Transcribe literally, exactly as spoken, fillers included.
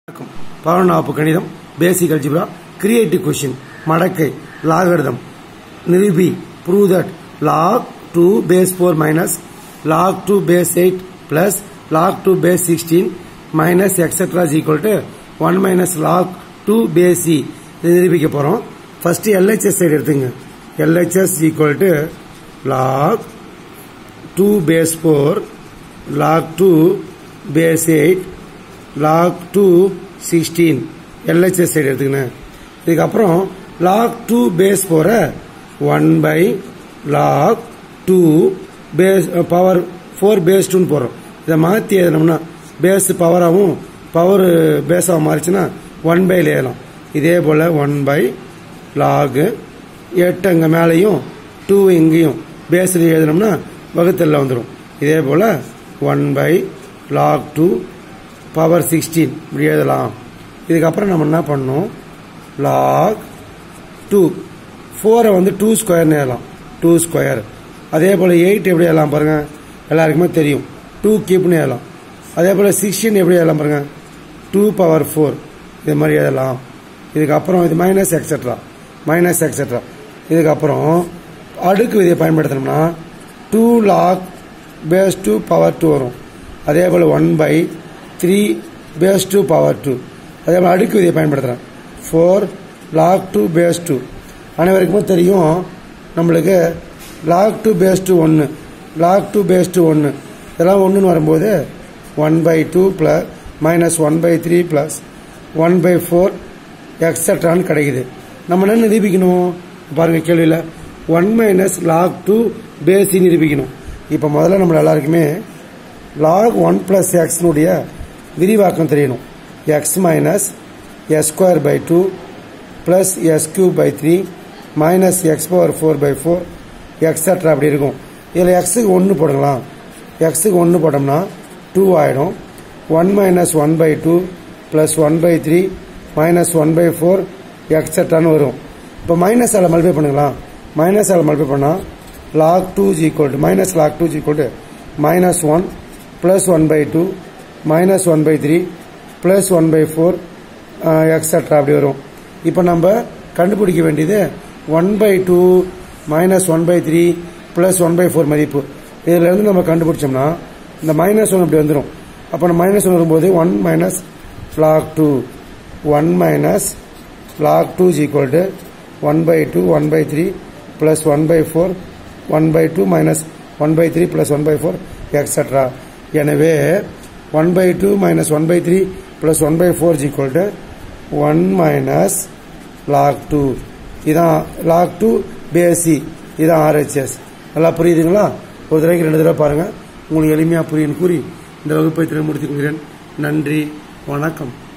பதினொன்றாவது கணிதம் basic algebra creative question மடக்கை லாகரிதம் நிரூபி prove that log two base four minus log two base eight plus log two base sixteen minus etc is equal to one minus log two base c இது நிரூபிக்க போறோம். First L H S side எடுத்துங்க. L H S equal to log two base four log two base eight log two sixteen L H S side எடுத்துக்கங்க. இதுக்கு அப்புறம் log two base four one by log two base power four base two போறோம். இத மாத்தி எழுதணும்னா base பவராவும் power பேஸா மாறிச்சுனா one by எழுதலாம். இதே போல one by log eight அங்க மேலயும் two இங்கேயும் பேஸ்ல எழுதணும்னா வகுத்தல்ல வந்துரும். இதே போல one by log two power sixteen இப்படி எழுதலாம். இதுக்கு அப்புறம் நம்ம என்ன பண்ணோம் log two four வந்து two ஸ்கொயர் எழுதலாம். two square. அதே போல eight எப்படி எழுதலாம் பாருங்க. எல்லாருக்குமே தெரியும். two கியூப்னு எழுதலாம். அதே போல sixteen எப்படி எழுதலாம் பாருங்க. two power four இது மாதிரி எழுதலாம். இதுக்கு அப்புறம் இது மைனஸ் எக்ஸெட்ரா மைனஸ் எக்ஸெட்ரா. இதுக்கு அப்புறம் அடுக்கு விதியை பயன்படுத்தணும்னா two log base two power two வரும். அதே போல one by three base two power two. அதே போல அடுக்கு விதியை பயன்படுத்துறேன் four log two base two. அனைவருக்கும் தெரியும் நம்மளுக்கு log two base two one log two base two one இதெல்லாம் ஒன்றுன்னு வரும்போது one by two plus minus one by three plus one by four எக்ஸெட்ரான்னு கிடைக்குது. நம்ம என்ன நிரூபிக்கணும் பாருங்க கேள்வியில் one minus log two base நிரூபிக்கணும். இப்போ முதல்ல நம்ம எல்லாருக்குமே log one plus x உடைய விரிவாக்கம் தெரியணும். x minus s square by two plus s cube by three minus x power four by four etcetera அப்படி இருக்கும். இதில் எக்ஸுக்கு ஒன்று போடலாம். எக்ஸுக்கு ஒன்று போட்டோம்னா டூ ஆயிடும். One minus one by two plus one by three minus one by four எக்ஸெட்ரான்னு வரும். இப்போ மைனஸ் ஆல மல்டிப்ளை பண்ணுங்களா. மைனஸ் ஆல மல்டிப்ளை பண்ணால் log two is equal to minus log two is equal to minus one plus one by two minus one by three plus one by four etcetera அப்படி வரும். இப்போ நம்ம கண்டுபிடிக்க வேண்டியது one by two minus one by three plus one by four மதிப்பு. இதுல இருந்து நம்ம கண்டுபிடிச்சோம்னா இந்த மைனஸ் ஒன் அப்படி வந்துடும். அப்போ நம்ம மைனஸ் ஒன் வரும்போது one minus log two one minus log two is equal to one by two one by three plus one by four one by two minus one by three plus one by four etc. எனவே one by two minus one by three plus one by four is equal to one minus log two. இதான் log two base c. இதான் R H S. நல்லா புரியுதுங்களா? ஒரு தடவைக்கு ரெண்டு தடவை பாருங்க. உங்களுக்கு எளிமையா புரியும் கூறி இந்த வகுப்பை திறன் முடித்துக் கொள்கிறேன். நன்றி, வணக்கம்.